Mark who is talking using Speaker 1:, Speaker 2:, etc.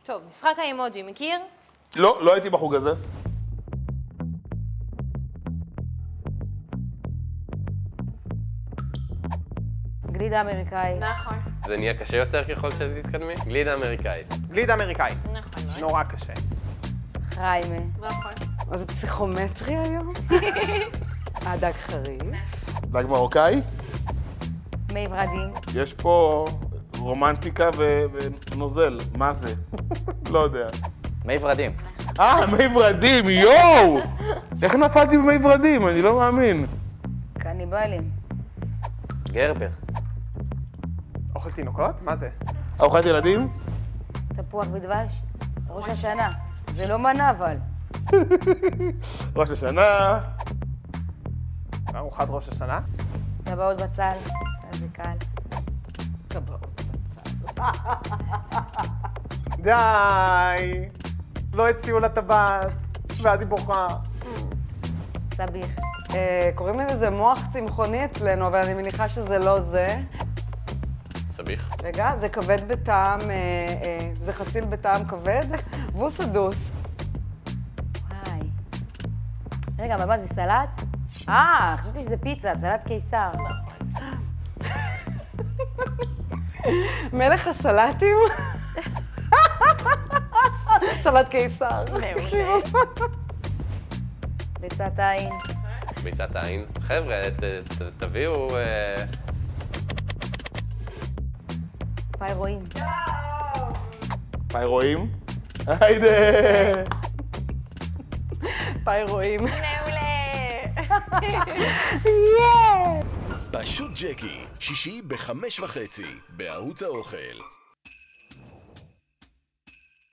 Speaker 1: טוב, משחק האימוג'י, מכיר?
Speaker 2: לא, לא הייתי בחוג הזה.
Speaker 3: גלידה אמריקאי.
Speaker 1: נכון.
Speaker 4: זה נהיה קשה יותר ככל שתתקדמי? גלידה אמריקאית.
Speaker 5: גלידה אמריקאית.
Speaker 1: נכון.
Speaker 5: נורא קשה.
Speaker 3: חריימה.
Speaker 1: נכון.
Speaker 6: אז זה פסיכומטרי היום? דג חריף.
Speaker 2: דג מרוקאי?
Speaker 3: מי ורדים.
Speaker 2: יש פה רומנטיקה ונוזל. מה זה? לא יודע.
Speaker 7: מי ורדים.
Speaker 2: מי ורדים, יואו! איך נפלתי במי ורדים? אני לא מאמין.
Speaker 3: קניבלים.
Speaker 7: גרבר.
Speaker 5: אוכל תינוקות? מה זה?
Speaker 2: ארוחת ילדים?
Speaker 3: תפוח בדבש. ראש השנה. זה לא מנה אבל.
Speaker 2: ראש השנה.
Speaker 5: ארוחת ראש השנה?
Speaker 3: טבעות בצל. זה קל.
Speaker 6: טבעות בצד.
Speaker 5: די! לא הציעו לה טבעת, ואז היא בוכה.
Speaker 3: סביח.
Speaker 6: קוראים לזה מוח צמחוני אצלנו, אבל אני מניחה שזה לא זה.
Speaker 4: סביח.
Speaker 6: רגע, זה כבד בטעם, זה חציל בטעם כבד, והוא סדוס.
Speaker 3: וואי. רגע, אבל מה זה סלט? חשבתי שזה פיצה, סלט קיסר.
Speaker 6: מלך הסלטים? סלט קיסר.
Speaker 3: ביצת עין.
Speaker 4: ביצת העין. חבר'ה, תביאו...
Speaker 3: פאי רואים.
Speaker 2: פאי רואים? היידה!
Speaker 6: פאי רואים.
Speaker 1: מעולה.
Speaker 8: פשוט ג'קי, שישי ב-5:30, בערוץ האוכל.